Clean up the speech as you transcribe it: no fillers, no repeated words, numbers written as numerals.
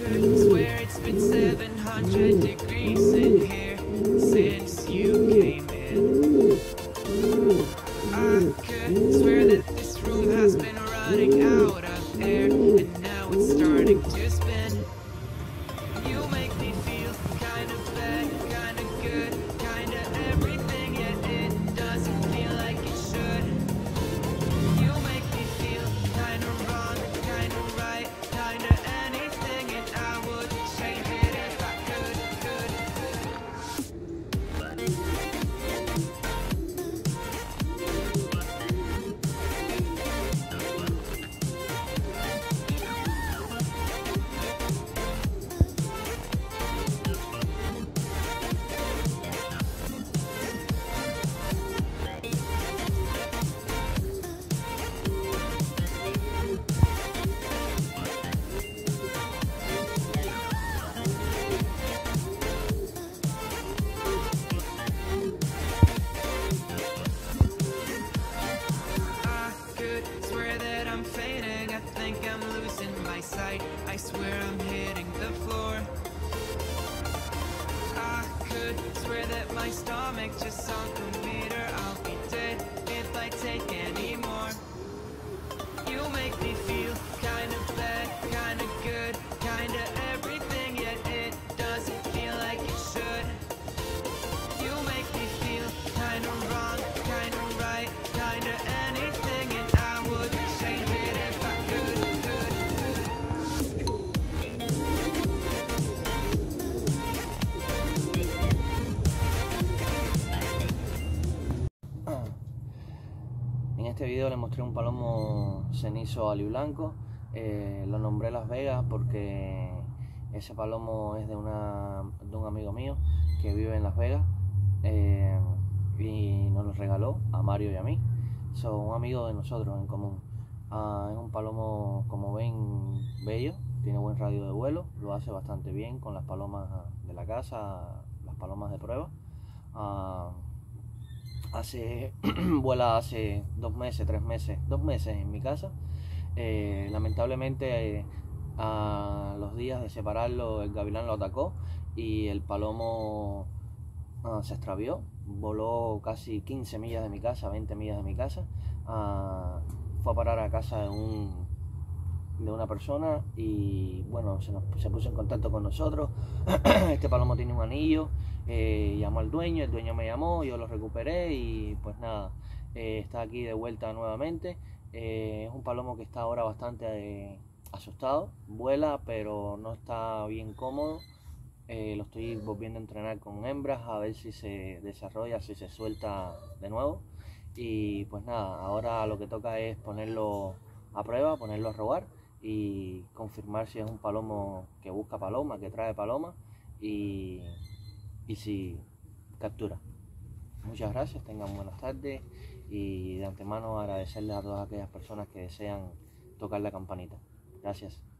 could swear it's been 700 degrees in here since you came in. I could swear that this room has been running out of air, and now it's starting to spin. You make me feel kind of bad, kind of good, kind of everything, yet it doesn't feel like it should. You make me feel kind of wrong, kind of right, kind of anything, and I would change it if I could. I'm fading, I think I'm losing my sight. I swear I'm hitting the floor. I could swear that my stomach just sunk a meter. I'll be dead if I take any more. You make me feel kind of bad, kind of good, kind of everything, yet it doesn't feel like it should. You make me feel kind of wrong, kind of right, kind of anything, and I would change it if I could. En este video le mostré un palomo cenizo aliblanco. Lo nombré Las Vegas porque ese palomo es de un amigo mío que vive en Las Vegas, y nos lo regaló a Mario y a mí. Son un amigo de nosotros en común. Es un palomo, como ven, bello, tiene buen radio de vuelo, lo hace bastante bien con las palomas de la casa, las palomas de prueba. Vuela hace 2 meses, 3 meses, 2 meses en mi casa. Lamentablemente a los días de separarlo el gavilán lo atacó y el palomo se extravió, voló casi 15 millas de mi casa, 20 millas de mi casa, fue a parar a casa de una persona y bueno, se puso en contacto con nosotros. Este palomo tiene un anillo, llamó al dueño, el dueño me llamó, yo lo recuperé y pues nada, está aquí de vuelta nuevamente. Es un palomo que está ahora bastante asustado, vuela pero no está bien cómodo. Lo estoy volviendo a entrenar con hembras a ver si se desarrolla, si se suelta de nuevo. Y pues nada, ahora lo que toca es ponerlo a prueba, ponerlo a robar y confirmar si es un palomo que busca paloma, que trae paloma y si captura. Muchas gracias, tengan buenas tardes y de antemano agradecerles a todas aquellas personas que desean tocar la campanita. Gracias.